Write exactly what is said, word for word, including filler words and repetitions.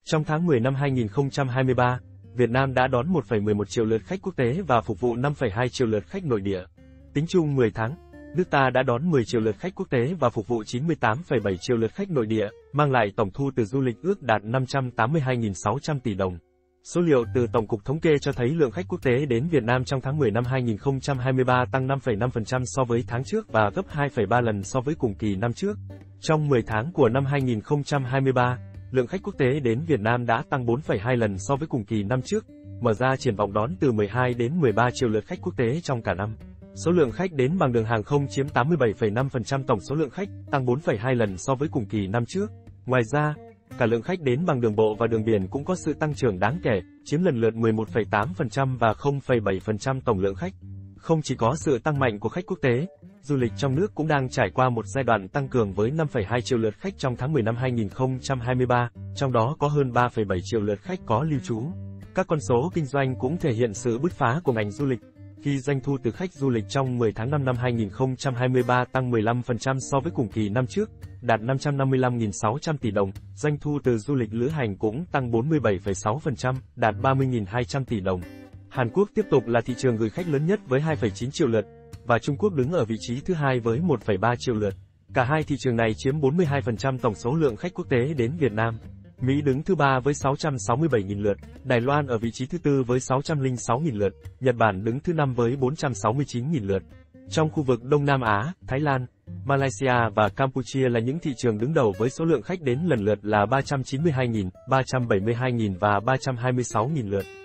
Trong tháng mười năm hai nghìn không trăm hai mươi ba, Việt Nam đã đón một phẩy mười một triệu lượt khách quốc tế và phục vụ năm phẩy hai triệu lượt khách nội địa. Tính chung mười tháng, nước ta đã đón mười triệu lượt khách quốc tế và phục vụ chín mươi tám phẩy bảy triệu lượt khách nội địa, mang lại tổng thu từ du lịch ước đạt năm trăm tám mươi hai nghìn sáu trăm tỷ đồng. Số liệu từ Tổng cục Thống kê cho thấy lượng khách quốc tế đến Việt Nam trong tháng mười năm hai nghìn không trăm hai mươi ba tăng năm phẩy năm phần trăm so với tháng trước và gấp hai phẩy ba lần so với cùng kỳ năm trước. Trong mười tháng của năm hai nghìn không trăm hai mươi ba, lượng khách quốc tế đến Việt Nam đã tăng bốn phẩy hai lần so với cùng kỳ năm trước, mở ra triển vọng đón từ mười hai đến mười ba triệu lượt khách quốc tế trong cả năm. Số lượng khách đến bằng đường hàng không chiếm tám mươi bảy phẩy năm phần trăm tổng số lượng khách, tăng bốn phẩy hai lần so với cùng kỳ năm trước. Ngoài ra, cả lượng khách đến bằng đường bộ và đường biển cũng có sự tăng trưởng đáng kể, chiếm lần lượt mười một phẩy tám phần trăm và không phẩy bảy phần trăm tổng lượng khách. Không chỉ có sự tăng mạnh của khách quốc tế, du lịch trong nước cũng đang trải qua một giai đoạn tăng cường với năm phẩy hai triệu lượt khách trong tháng mười năm hai nghìn không trăm hai mươi ba, trong đó có hơn ba phẩy bảy triệu lượt khách có lưu trú. Các con số kinh doanh cũng thể hiện sự bứt phá của ngành du lịch, khi doanh thu từ khách du lịch trong mười tháng năm năm hai nghìn không trăm hai mươi ba tăng mười lăm phần trăm so với cùng kỳ năm trước, đạt năm trăm năm mươi lăm nghìn sáu trăm tỷ đồng, doanh thu từ du lịch lữ hành cũng tăng bốn mươi bảy phẩy sáu phần trăm, đạt ba mươi nghìn hai trăm tỷ đồng. Hàn Quốc tiếp tục là thị trường gửi khách lớn nhất với hai phẩy chín triệu lượt, và Trung Quốc đứng ở vị trí thứ hai với một phẩy ba triệu lượt. Cả hai thị trường này chiếm bốn mươi hai phần trăm tổng số lượng khách quốc tế đến Việt Nam. Mỹ đứng thứ ba với sáu trăm sáu mươi bảy nghìn lượt, Đài Loan ở vị trí thứ tư với sáu trăm lẻ sáu nghìn lượt, Nhật Bản đứng thứ năm với bốn trăm sáu mươi chín nghìn lượt. Trong khu vực Đông Nam Á, Thái Lan, Malaysia và Campuchia là những thị trường đứng đầu với số lượng khách đến lần lượt là ba trăm chín mươi hai nghìn, ba trăm bảy mươi hai nghìn và ba trăm hai mươi sáu nghìn lượt.